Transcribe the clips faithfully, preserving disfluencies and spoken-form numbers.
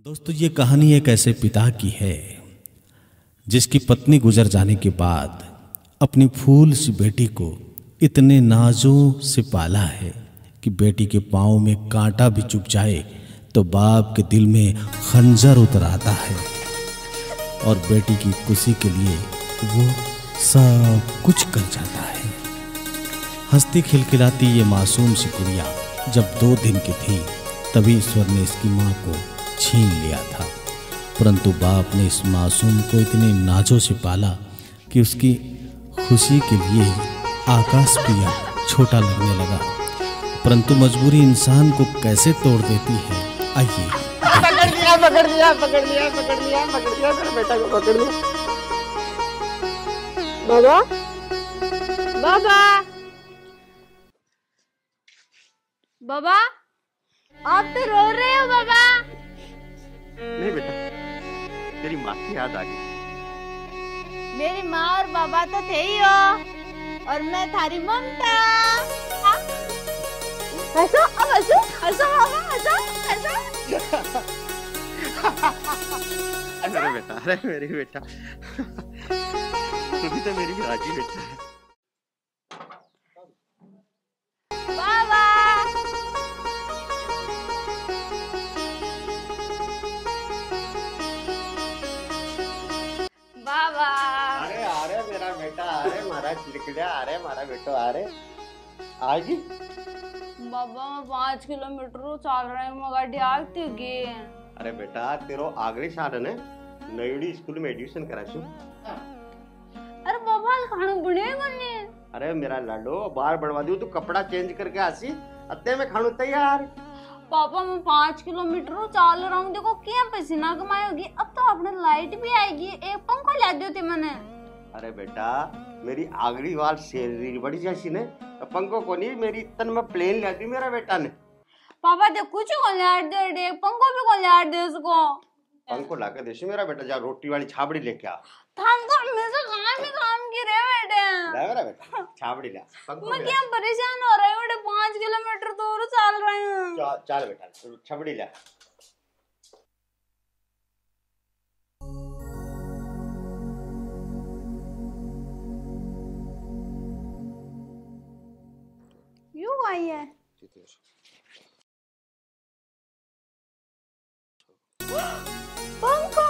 दोस्तों, ये कहानी एक ऐसे पिता की है जिसकी पत्नी गुजर जाने के बाद अपनी फूल सी बेटी को इतने नाजों से पाला है कि बेटी के पाँव में कांटा भी चुभ जाए तो बाप के दिल में खंजर उतर आता है और बेटी की खुशी के लिए वो सब कुछ कर जाता है। हंसती खिलखिलाती ये मासूम सी गुड़िया जब दो दिन की थी तभी ईश्वर ने इसकी माँ को छीन लिया था, परंतु बाप ने इस मासूम को इतने नाजों से पाला कि उसकी खुशी के लिए आकाश भी छोटा लगने लगा। परंतु मजबूरी इंसान को कैसे तोड़ देती है, आइए। पकड़ लिया पकड़ लिया पकड़ लिया पकड़ लिया पकड़ लिया मेरे बेटा को पकड़ लिया। बाबा बाबा बाबा आप तो रो रहे हो बाबा। नहीं बेटा, तेरी माँ की याद आ गई। मेरी माँ और बाबा तो थे ही हो और मैं थारी ममता। हंसो अब हंसो हंसो बाबा हंसो हंसो। अरे बेटा, अरे मेरी बेटा, तू भी तो मेरी राजी बेटा है। बाबा बाबा अरे अरे मेरा बेटा, अरे मारा चिड़किड़ा, अरे मारा बेटो, अरे आगी। बाबा मैं पाँच किलोमीटर चल रहे हैं, गाड़ी आती गी। अरे बेटा, तेरो आगले साल ने नईडी स्कूल में एडमिशन करा छू। अरे बाबा खाना बनेगा नहीं। अरे मेरा लाडो, बार बढ़वा दियो, तू कपड़ा चेंज करके आसी, अत्ते में खानू तैयार। पापा मैं पाँच किलोमीटर चल रहा हूँ, देखो क्या पसीना कमाएगी। अब तो अपने लाइट भी आएगी, एक पंखा ला दियो थे मैंने। अरे बेटा, मेरी आगरी वाल सैलरी बड़ी जैसी ने, पंखो को नहीं, मेरी तन में प्लेन ला दी मेरा बेटा ने। पापा देख कुछ को लाट दे दे, पंखो भी को लाट दे उसको। पंखो लाके देसी मेरा बेटा, जा रोटी वाली छाबड़ी लेके आ। थाम तो मैं से काम ही काम की रे बेटे। ले मेरा बेटा, छाबड़ी ले। मैं क्या परेशान हो रही हूँ बेटे, पाँच किलोमीटर दूर चल रहे हैं। चल चल बेटा, छाबड़ी ले। यू आई है पंखा।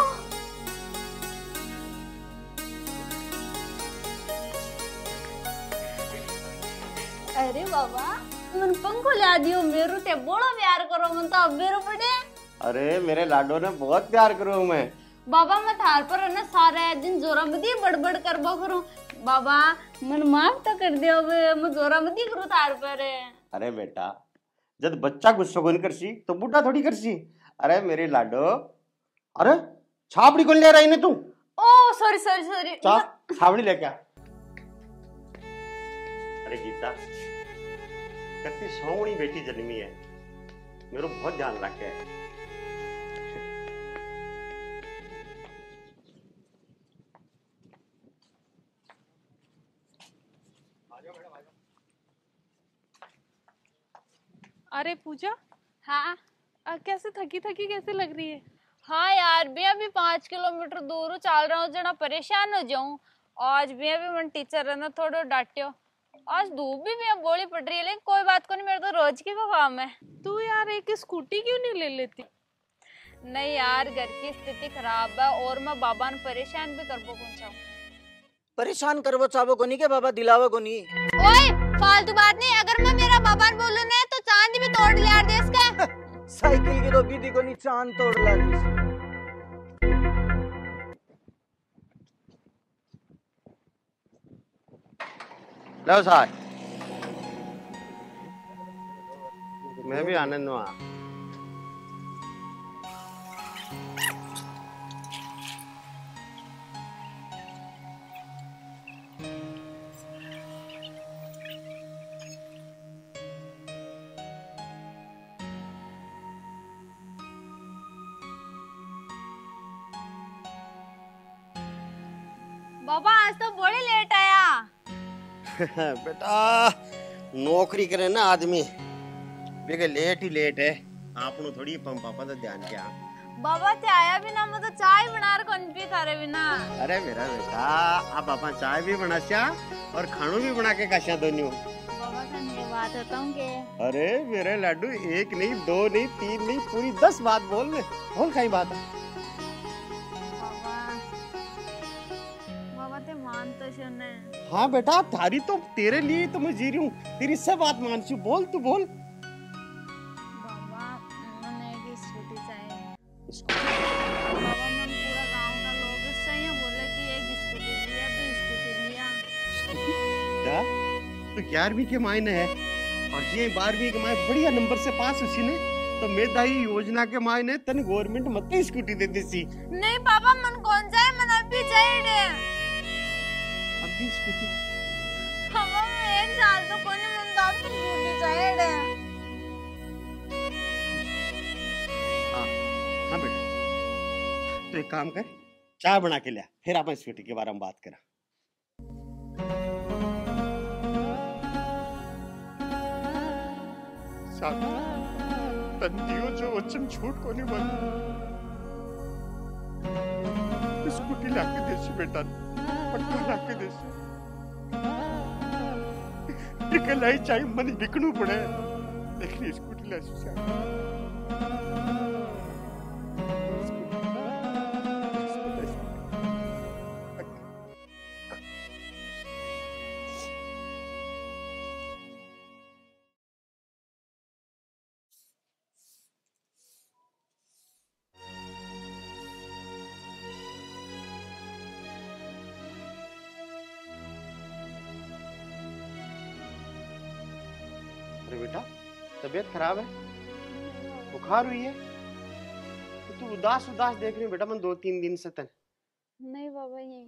अरे बाबा मन पंखो ला दियो, मेरू ते बड़ो प्यार करो, मन तो अब मेरू पड़े। अरे मेरे लाडो ने बहुत प्यार करो मैं। बाबा मैं थार पर ना सारे दिन जोरामदी बड़बड़ करबो करूं। बाबा मन माफ तो कर दियो, मैं जोरामदी करूं थार पर। अरे बेटा, जब बच्चा गुस्सा को नहीं करसी तो बूढ़ा थोड़ी करसी। अरे मेरे लाडो, अरे छाबड़ी कौन ले रही ने तू? Oh sorry sorry sorry. चल छाबड़ी लेके आ। अरे गीता, कितनी सोहनी बेटी जन्मी है, मेरे बहुत ध्यान रखे है। अरे पूजा, हाँ आ, कैसे थकी थकी कैसे लग रही है? हाँ यार, मैं अभी पाँच किलोमीटर दूर चल रहा हूँ, जना परेशान हो जाऊं। आज भी अभी मन टीचर ने थोड़ा डांटियो। आज धूप भी मैं बोली पड़ रही है, लेकिन कोई बात को नहीं, मेरा तो रोज की को काम है। तू यार एक स्कूटी क्यों नहीं ले लेती? नहीं यार, घर की स्थिति खराब है और मैं बाबा ने परेशान भी करबो कौन चाहूं। परेशान करबो चाबो को नहीं के बाबा दिलावा को नहीं। ओए फालतू बात नहीं, अगर मैं मेरा बाबा बोलूं ना तो चांद भी तोड़ लिया दे इसका। साइकिल की तो बीदी को नहीं चांद तोड़ ला। लो साहब, मैं भी आनंद में आ। बाबा आज तो बड़ी लेट आया। बेटा नौकरी करे ना आदमी, बेके लेट ही लेट है। आपनु थोड़ी पापा तो ध्यान क्या। बाबा चाय भी ना मैं तो चाय बना कर कौन पी थारे बिना। अरे मेरा बेटा आप पापा चाय भी बनास्या और खानू भी बना के खास्या दोनों। बाबा का ये बात होता हूँ के। अरे मेरे लाडू एक नहीं दो नहीं तीन नहीं पूरी दस बात बोल ले बोल कहीं बात है। बाबा बाबा ते मान तो सुने। हाँ बेटा थारी तो तेरे लिए तो मैं जी रही हूँ तेरी सब बात मान छी बोल तू बोल। बाबा मैंने एक स्कूटी चाहिए। बाबा मन पूरा गांव का लोग इससे ये बोले कि एक स्कूटी लिया तो स्कूटी लिया। बेटा तो ग्यारहवीं के मायने है और ये बारहवीं के मायने बढ़िया नंबर से पास हुई ने तो मेधाई योजना के मायने तन गवर्नमेंट मत स्कूटी दे दी सी। नहीं पापा मन कौन जाए मन अभी चाहिए। अभी स्कूटी पापा मैं एक साल तो कोने मन तो अभी स्कूटी चाहिए। हाँ हाँ बेटा तो एक काम कर चाय बना के लिया फिर आप स्कूटी के बारे में बात करा। तंदियो जो वचन छूट को नहीं बन स्कूटी लाके देसी बेटा पक्का लाके देसी निकल आई चाहे मन बिकनू पड़े लेकिन स्कूटी ला से बेटा तबीयत खराब है बुखार हुई है तो तू उदास उदास देख रही है बेटा मैं दो तीन दिन से तन। नहीं बाबा ये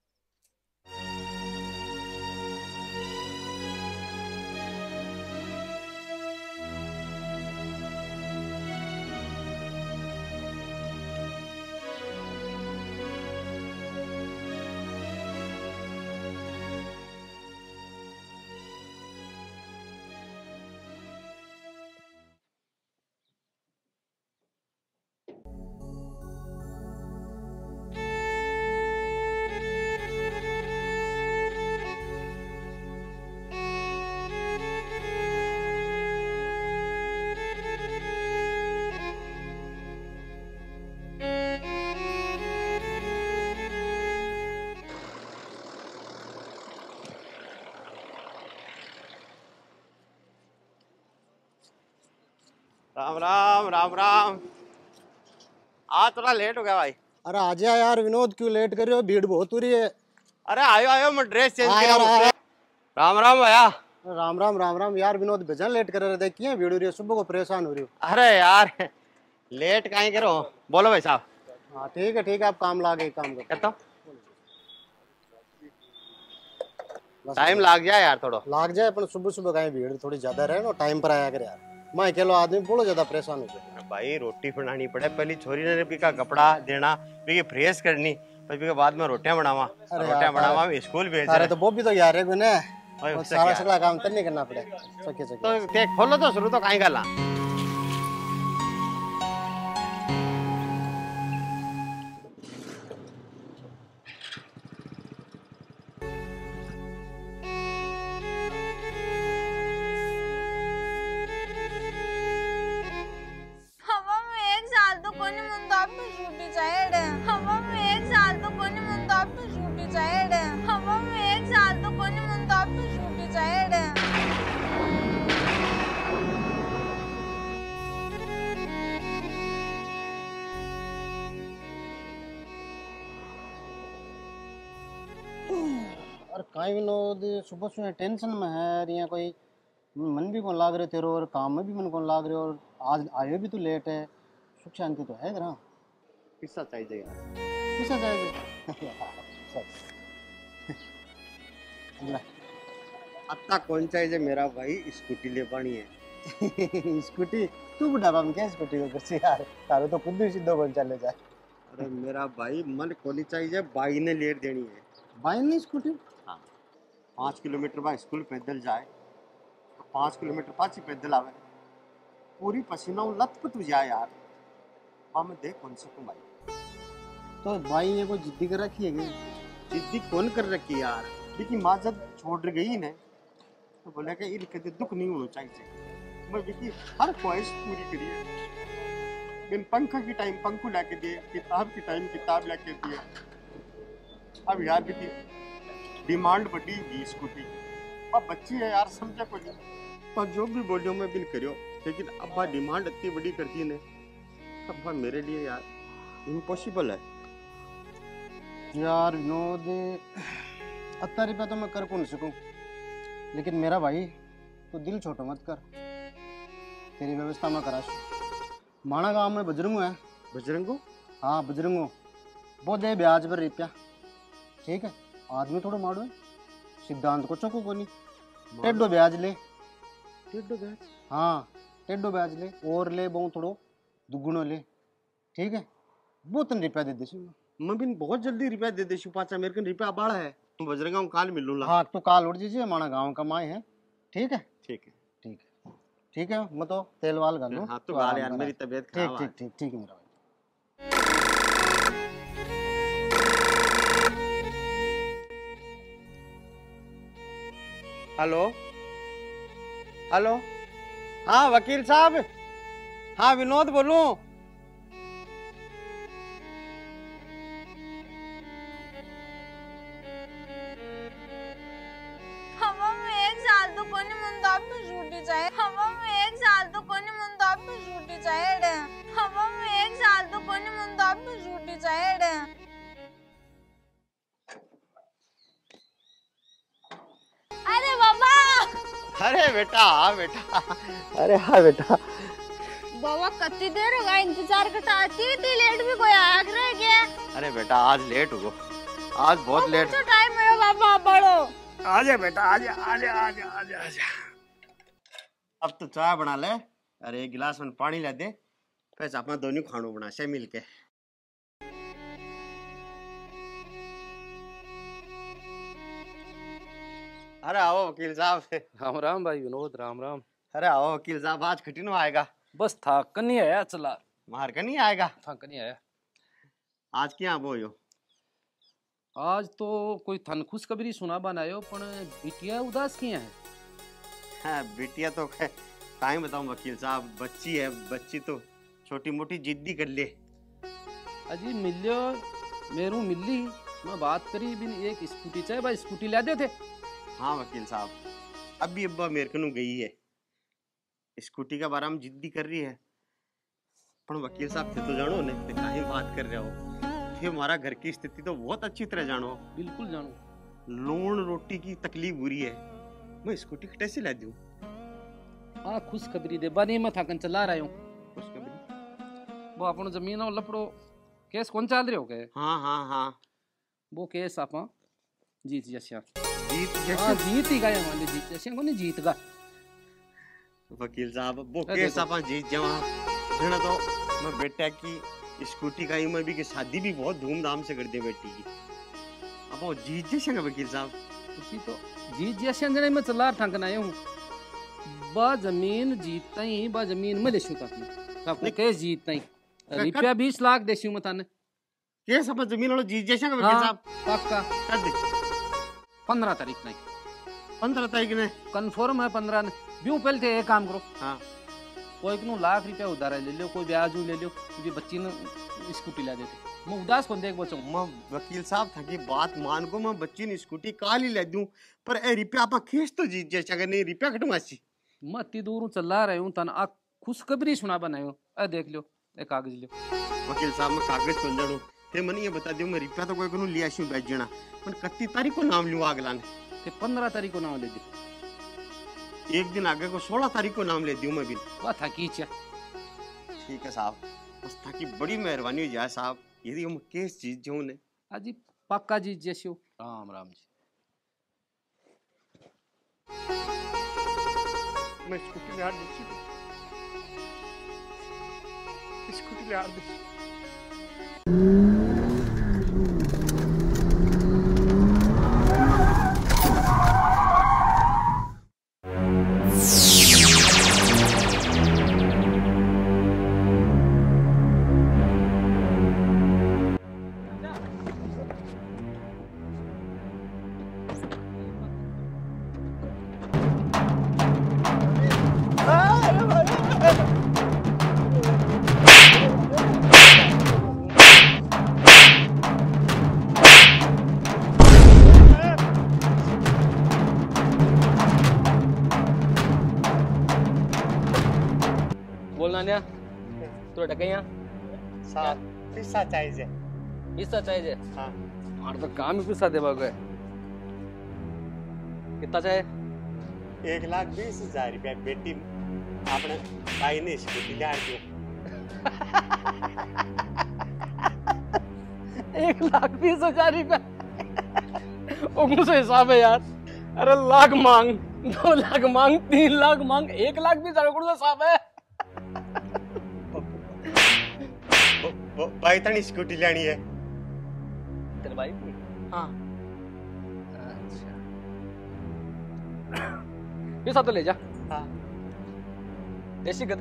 राम राम राम राम आज थोड़ा लेट हो गया भाई। अरे आजा यार विनोद क्यों लेट कर रहे हो भीड़ बहुत हो रही है। अरे आयो आयो मैं ड्रेस चेंज हाँ किया यार, हाँ मुझसे। राम राम भैया। राम राम राम राम यार विनोद भजन लेट कर रहे थे क्यों भीड़ हो रही है सुबह को परेशान हो रही हो। अरे यार लेट काहे करो बोलो भाई साहब। हाँ ठीक है ठीक है आप काम लागे काम करो कहता टाइम लाग जाए यार थोड़ा लाग जाए अपन सुबह सुबह कहीं भीड़ थोड़ी ज्यादा रहे ना टाइम पर आया कर यार मैं अकेलो आदमी बहुत ज्यादा परेशान हो जाए। भाई रोटी बनानी पड़े पहली छोरी ने भी का कपड़ा देना भी फ्रेश करनी फिर के बाद में रोटियां बनावा रोटियां बनावा स्कूल भेज अरे तो वो भी तो यार है गुने और सारा सगला काम तो नहीं करना पड़े सके सके तो ते खोलो तो शुरू तो काहे गला। और काई विनोद सुबह सुबह टेंशन में है या कोई मन भी कौन लाग रहे तेरे और काम में भी मन कौन लाग रहे और आज आयो भी तो लेट है सुख शांति तो है जरा किस्सा चाहिए यार किसा चाहिए अत्ता कौन चाहिए मेरा भाई स्कूटी ले पानी है। स्कूटी तू बुढ़ापा में क्या स्कूटी को करसी यार तारो तो खुद ही सीधो बन चले जाए। अरे मेरा भाई मन कोनी चाहिए बाई ने लेट देनी है। बाई नहीं स्कूटी हाँ पाँच किलोमीटर बाद स्कूल पैदल जाए तो पाँच किलोमीटर पाँच ही पैदल आवे पूरी पसीना लथपथ हो जाए यार अब मैं देख कौन सकूं भाई। तो भाई ये कोई जिद्दी कर रखी है क्या? जिद्दी कौन कर रखी है यार, लेकिन माँ जब छोड़ गई ना तो बोला कि इनके तो दुख नहीं होना चाहिए। मैं देखिए हर ख्वाहिश पूरी करी है। बिन पंखा की टाइम पंखू लाके दिए, किताब की टाइम किताब लाके दिए। अब यार भी डिमांड बढ़ी गई स्कूटी। अब बच्ची है यार, समझा कोई नहीं। पर जो भी बोलियो मैं बिन करियो, लेकिन अब्बा डिमांड इतनी बड़ी करती है ना, अब्बा मेरे लिए यार इम्पॉसिबल है। यार विनोद, अत्ता रुपया तो मैं कर कौन सकूं, लेकिन मेरा भाई तो दिल छोटो मत कर, तेरी व्यवस्था में करा। माना गांव में बजरंगो है। बजरंगो? हाँ बजरंगो, वो दे ब्याज पर रुपया, ठीक है। आदमी थोड़ा मारो है, सिद्धांत को चौको को नहीं। टेढ़ो ब्याज ले। टेढ़ो ब्याज? हाँ टेढ़ो ब्याज ले, और ले बहु थोड़ो दुगुनो ले, ठीक है। वो तन रुपया दे दे। मैं भी बहुत जल्दी रुपया दे दे शु, पाचा मेरे को रुपया बाड़ा है। तुम बजरंगा हूँ, काल मिलूंगा। हाँ तो काल उठ दीजिए, हमारा गाँव का माए है, ठीक है। ठीक है ठीक है ठीक है, मैं तो तेल वाल गालूं। हाँ तो गाल यार, मेरी तबीयत ठीक खराब है। ठीक ठीक ठीक है मेरा भाई। हेलो हेलो, हाँ वकील साहब, हाँ विनोद बोलूं। हवा में एक साल तो कोनी मुंदाब में छूटी जाए। हवा में एक साल तो कोनी मुंदाब में छूटी जाए रे। हवा में एक साल तो कोनी मुंदाब में छूटी जाए रे। अरे बाबा! अरे बेटा हाँ बेटा, अरे हाँ बेटा। बाबा कत्ती देर होगा इंतजार करता, आती इतनी लेट भी कोई आया रह गया। अरे बेटा आज लेट हो, आज बहुत लेट। तो टाइम है बाबा, बढ़ो। आजा बेटा, आजा आजा आजा आजा आजा। अब तो चाय बना ले, अरे एक गिलास में पानी ला दे, फिर अपना दोनों खानों बना से मिल के। अरे आओ वकील साहब। राम राम भाई विनोद, राम राम। अरे आओ वकील साहब, आज खटिनो आएगा। बस था कन्नी आया, चला मार का नहीं आएगा। था कन्नी आया। आज क्या बोयो? आज तो कोई थन खुशखबरी सुना बनायो, पण बिटिया उदास किया है। हाँ बिटिया तो टाइम बताऊं वकील साहब, बच्ची है, बच्ची तो छोटी मोटी जिद्दी कर ले। अजी मिलियो मेरू मिली, मैं बात करी बिन एक स्कूटी चाहे भाई स्कूटी ला दे थे। हाँ वकील साहब, अभी अब्बा मेरे को गई है, स्कूटी का बारे में जिद्दी कर रही है। पर वकील साहब थे तो जानो ने ते काहे बात कर रहे हो, थे हमारा घर की स्थिति तो बहुत अच्छी तरह जानो। बिल्कुल जानो। लूण रोटी की तकलीफ बुरी है, मैं स्कूटी कैसे ला दूं? हाँ खुशखबरी दे बानी मैं थाकन चला रहा हूँ। खुशखबरी? वो अपन जमीन और लपड़ो केस कौन चल रहे हो गए? हाँ हाँ हाँ, वो केस आप जीत जैसा जीत हाँ जैसे जीत ही गया, मान जीत जैसे को नहीं जीत गा। वकील साहब वो अरे केस देखो। आप जीत जावा जना तो मैं बेटा की स्कूटी का ही मैं भी की शादी भी बहुत धूमधाम से कर दे बेटी की। अब वो जीत जैसे ना वकील साहब। उसी तो जीत जैसे जने मैं चला ठाकन आया हूँ। बा जमीन जीतता ही बा जमीन में देशू तक ताको केस जीतता ही रुपया बीस लाख देशू मैं थाने केस आप जमीन वाला जीत जैसे ना वकील हाँ साहब। पक्का कर दे पंद्रह तारीख नहीं पंद्रह तारीख ने। कन्फर्म है पंद्रह ने। ब्यू पहले थे एक काम करो, हाँ कोई को लाख रुपया उधार ले लियो, कोई ब्याज ले लियो, क्योंकि बच्ची ने स्कूटी ला देते। मैं उदास कौन देख बचो। मैं वकील साहब था कि बात मान को मैं बच्ची ने स्कूटी काल ही ले दूं, पर ए रुपया आप केस तो जीत जैसे अगर नहीं रुपया कटवासी। मैं इतनी दूर चला रहा हूँ तन आ खुशखबरी सुना बनायो। ए देख लियो ए कागज लियो। वकील साहब मैं कागज खोल जड़ू थे मनी ये बता दियो मैं रुपया तो कोई को लिया छु बैठ जाना, पर कत्ती तारीख को नाम लूं अगला ने ते पंद्रह तारीख को नाम ले दी, एक दिन आगे को सोलह तारीख को नाम ले दियो मैं भी। वह था कीचा। ठीक है साहब, बस ताकि बड़ी मेहरबानी हो जाए साहब, यदि हम केस जीत जाऊं ने। अजी पक्का जीत जैसे हो। राम राम जी। मैं स्कूटी ले आ दी, स्कूटी ले आ दी। बेटा कहीं साहब पैसा चाहिए। पैसा चाहिए? हाँ हमारा तो काम ही पैसा देवा गए। कितना चाहिए? एक लाख बीस हजार रुपया बेटी आपने भाई ने स्कूटी ला दियो। एक लाख बीस हजार रुपया ओ मुझे हिसाब है यार। अरे लाख मांग, दो लाख मांग, तीन लाख मांग, एक लाख बीस हजार कौन सा हिसाब है? वो- वो भाई तनी स्कूटी लेनी है। तेरे भाई? हाँ अच्छा पैसा तो ले जा। हाँ देसी गद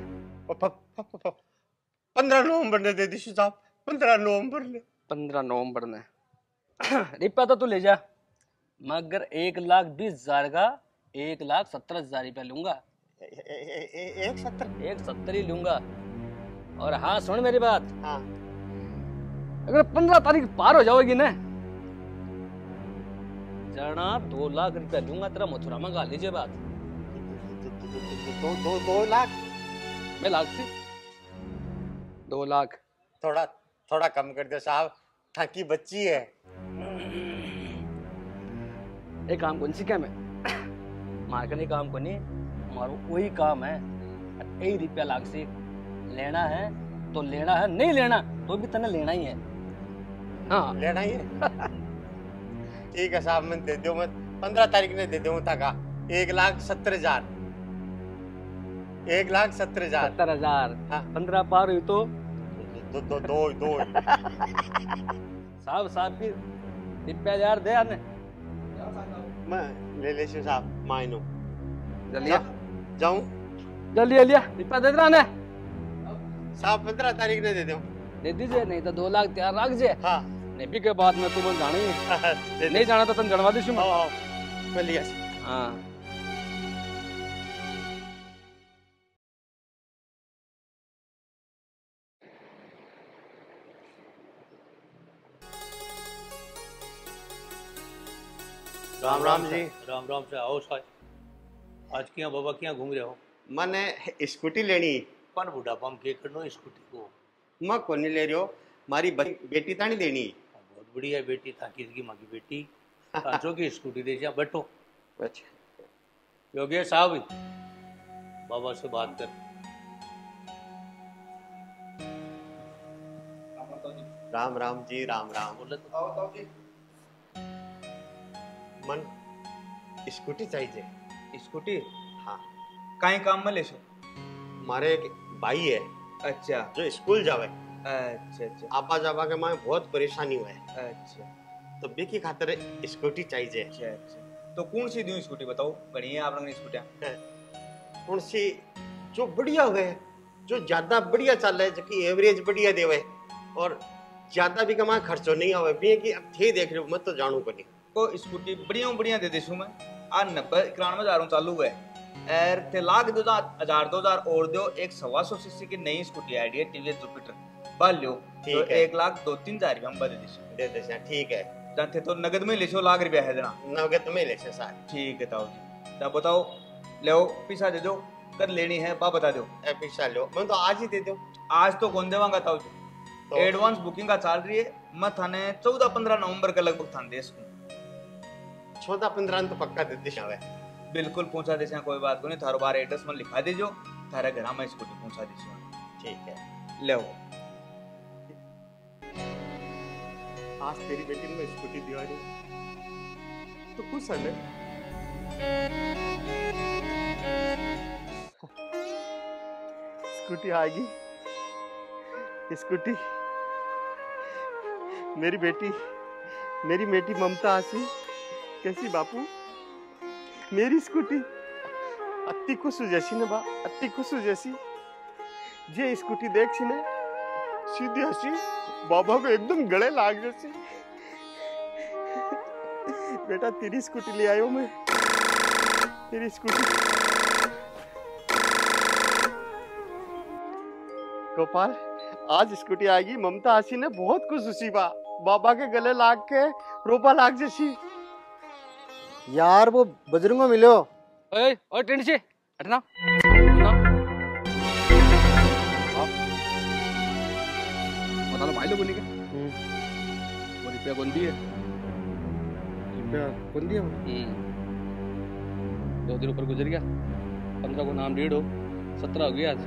पंद्रह नवंबर ने दे दी साहब, पंद्रह नवंबर ने। पंद्रह नवंबर ने रुपया तो तू ले जा, मगर एक लाख बीस हजार का एक लाख सत्तर हजार रुपया लूंगा। ए- ए- ए- एक सत्तर। एक सत्तर ही लूंगा। और हाँ सुन मेरी बात, हाँ अगर पंद्रह तारीख पार हो जाओगी ना जाना दो लाख रुपया लूंगा तेरा मथुरा में गा लीजिए बात। दो दो दो दो लाख। मैं लाख से दो लाख थोड़ा थोड़ा कम कर दो साहब, थाकी बच्ची है। एक काम कौन सी क्या मैं मार का काम को नहीं मारो, वही काम है। एक रुपया लाख से लेना है तो लेना है, नहीं लेना तो भी तने लेना ही है। हाँ लेना ही है। ठीक है साहब, मैं दे दो, मैं पंद्रह तारीख ने दे दूँ तक एक लाख सत्तर हजार। एक लाख सत्तर हजार। सत्तर हजार हाँ। पंद्रह पार हुई तो दो दो दो दो साहब साहब की रुपया हजार दे आने मैं ले ले से साहब मायनो जल्दी जाऊं जल्दी जल्दी रुपया दे देना साहब, पंद्रह तारीख ने दे दूं। दे दीजिए, नहीं तो दो लाख तैयार रख जे। हाँ नहीं भी के बाद में तुम्हें जाना ही है। दे नहीं जाना तो तुम जनवा दीशु मैं। आओ, आओ, मैं लिया से। हाँ राम राम जी। राम राम से आओ साज। आज किया बाबा किया घूम रहे हो? मैंने स्कूटी लेनी। कौन बुढ़ापा में के करनो स्कूटी को? मैं कौन नहीं ले रही हो, मारी बेटी तानी देनी। बहुत बढ़िया बेटी था, किसकी माँ की बेटी कांचो की स्कूटी दे जा। बैठो। अच्छा योगेश साहब बाबा से बात कर। राम राम जी, राम राम। बोले तो मन स्कूटी चाहिए। स्कूटी हाँ काई काम में ले सो? मारे एक भाई है अच्छा जो स्कूल जावे, अच्छा अच्छा आपा जावा के माँ बहुत परेशानी हुआ है, अच्छा तो बेकी खातिर स्कूटी चाहिए। अच्छा अच्छा तो कौन सी दूं स्कूटी बताओ? बढ़िया आप लोगों ने स्कूटियां कौन सी जो बढ़िया हुए, जो ज्यादा बढ़िया चल रहा है, जो कि एवरेज बढ़िया देवे और ज्यादा भी कमा खर्चो नहीं आवे भी कि अब थे देख रहे हो, मत तो जानू को नहीं को स्कूटी बढ़िया बढ़िया दे देसू मैं। आ नब्बे इक्यानवे हजार चालू है एर ते लाख दो हजार दो हजार और दो। एक सवा सौ सीसी की नई स्कूटी आई है टीवीएस जुपिटर बाल लो तो ठीक है। एक लाख दो तीन हजार रुपया हम बदे देसू। दे दे से, ठीक है। जानते तो नगद में ले सो लाख रुपया है जना। नगद में ले से साथ। ठीक है ताऊ जी, तब बताओ ले पैसा दे दो, कर लेनी है बा बता दो। ए पैसा लो, मैं तो आज ही दे दूं। आज तो कौन देवांगा ताऊ जी, तो एडवांस बुकिंग का चल रही है। मैं थाने चौदह पंद्रह नवंबर के लगभग थाने दे सकूं। चौदह पंद्रह तो पक्का दे दे शावे। बिल्कुल पहुंचा दे से कोई बात को नहीं। थारो बार एड्रेस में लिखा दीजो, थारे घर में स्कूटी पहुंचा दीजो। ठीक है। ले आज तेरी बेटी ने स्कूटी दिवा दी तो खुश है ना? स्कूटी आएगी, स्कूटी मेरी बेटी, मेरी बेटी ममता आसी कैसी बापू, मेरी स्कूटी अति खुश जैसी ना बा, अति खुश जैसी। जे स्कूटी देख सी ने सीधी हंसी बाबा को एकदम गले लाग जैसी। बेटा तेरी स्कूटी ले आयो मैं, तेरी स्कूटी। गोपाल आज स्कूटी आएगी, ममता आसी ने बहुत खुश हुई बा, बाबा के गले लाग के रोपा लाग जैसी। यार वो बजरंगो मिलो। ओए ओए टेंट से हटना हटना। पता ना भाई लोगों ने क्या वो रुपया कौन दिए रुपया कौन दिया? दो दिन ऊपर गुजर गया, पंद्रह को नाम डेढ़ हो, सत्रह हो गया आज।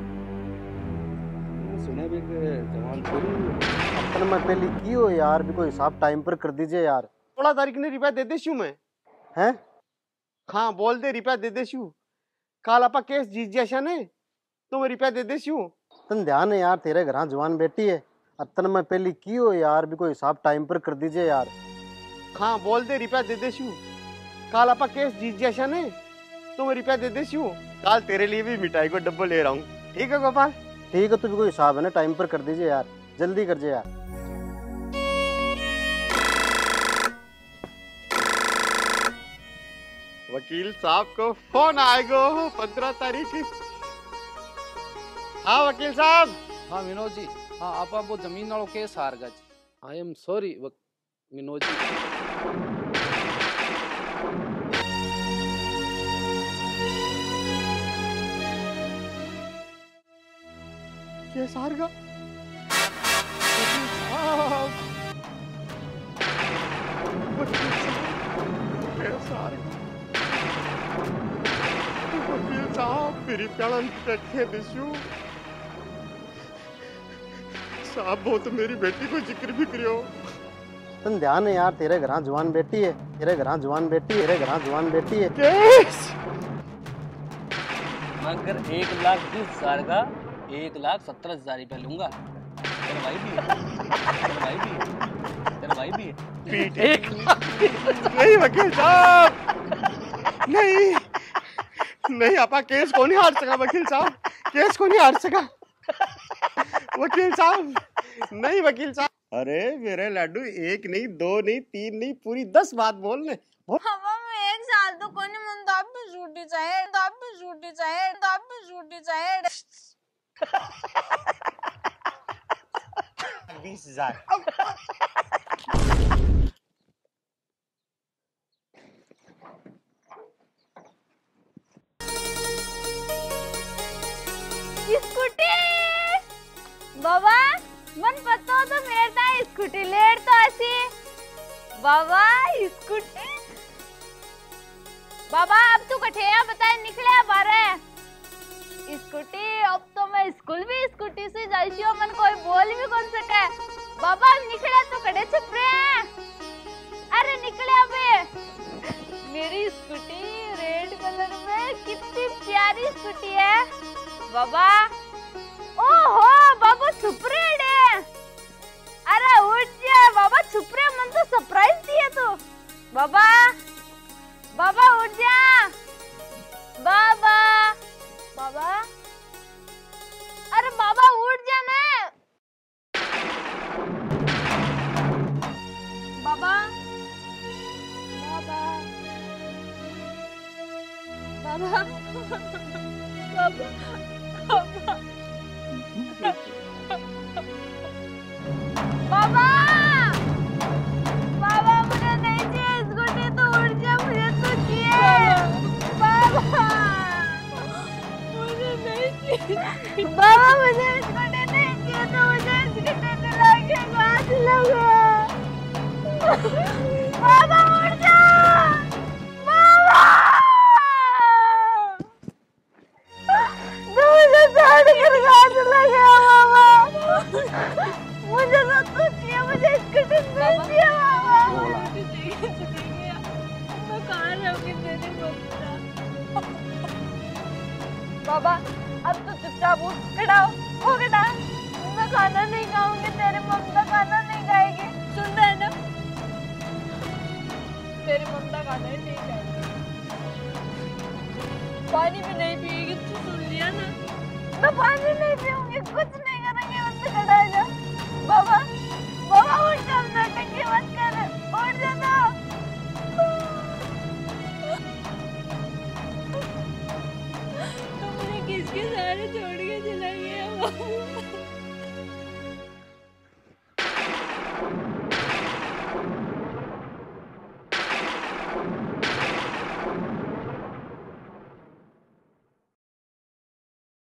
सुना भी कि जवान छोरी अपन मैं पहले की हो यार, भी कोई हिसाब टाइम पर कर दीजिए यार। सोलह तारीख ने रुपया दे दे शू मैं हैं? हाँ बोल दे रुपया दे दे शू, काल आपा केस जीत जैसा ने तो मैं रुपया दे दे शू। तन ध्यान है यार, तेरे घर जवान बेटी है, अतन मैं पहले की हो यार, भी कोई हिसाब टाइम पर कर दीजिए यार। हाँ बोल दे रुपया दे दे शू, काल आपा केस जीत जैसा ने तो मैं रुपया दे दे शू। काल तेरे लिए भी मिठाई को डब्बा ले रहा हूँ, ठीक है गोपाल? ठीक है, तो भी कोई हिसाब है ना, टाइम पर कर दीजिए यार, जल्दी कर दीजिए यार। वकील साहब को फोन आएगा पंद्रह तारीख। हाँ वकील साहब। हाँ विनोद जी, हाँ आप वो जमीन वालों केस हार गए। I am sorry Vinod ji. Case हार गया वकील साहब, केस हार गया वकील साहब। मेरी प्यालन रखे दिशु साहब, वो तो मेरी बेटी को जिक्र भी करियो। तन ध्यान है यार, तेरे घर जवान बेटी है, तेरे घर जवान बेटी है, तेरे घर जवान बेटी है। केस अगर एक लाख बीस हजार का एक लाख सत्तर हजार रुपया लूंगा। तेरा भाई भी है, तेरा भाई भी है, तेरा भाई भी है। एक नहीं वकील साहब, नहीं नहीं आपा केस को नहीं हार सका वकील साहब, केस को नहीं हार सका वकील साहब, नहीं वकील साहब। अरे मेरे लड्डू, एक नहीं दो नहीं तीन नहीं पूरी दस बात बोलने। हवा में एक साल तो कोई नहीं मुंडा भी छूटी चाहिए, दाब भी छूटी चाहिए, दाब भी छूटी चाहिए। बीस हजार स्कूटी बाबा, मन पता हो तो मेरे ताई स्कूटी लेट तो ऐसी बाबा। स्कूटी बाबा, अब तू कठेया बताए निकले बारे स्कूटी। अब तो मैं स्कूल भी स्कूटी से जाइशी हूँ, मन कोई बोल भी कौन सके। बाबा निकले तो कड़े छुप रहे हैं, अरे निकले अबे। मेरी स्कूटी रेड कलर में कितनी प्यारी स्कूटी है बाबा। ओहो बाबा छुप रहे है, अरे उठ जा बाबा, छुप रहे मन तो सरप्राइज दिए तो बाबा। बाबा उठ जा बाबा, बाबा अरे बाबा उठ जा ना बाबा, बाबा बाबा बाबा बाबा बाबा मुझे नहीं चाहिए स्कूटी, तो उड़ जा, मुझे तो चाहिए बाबा, मुझे नहीं चाहिए बाबा, मुझे स्कूटी नहीं चाहिए, तो मुझे स्कूटी दिला के बात लगा बाबा, उड़ जा बाबा, तो मुझे छोड़ कर बात लगा बाबा, मुझे तो तू चाहिए, मुझे स्कूटी नहीं चाहिए बाबा। मैं कहाँ रहूँगी तेरी ममता बाबा। अब तो चुपचाप उठ खड़ा हो, हो खड़ा। मैं खाना नहीं खाऊंगी, तेरी ममता खाना नहीं खाएगी, सुन रहे ना? तेरी ममता खाना ही नहीं खाएगी, पानी भी नहीं पिएगी, तू सुन लिया ना? मैं पानी नहीं पीऊंगी, कुछ नहीं करेंगे, मत खड़ा है जा बाबा। बाबा उठ जा, नाटक मत कर, उठ जा ना। तुमने किसके सहारे छोड़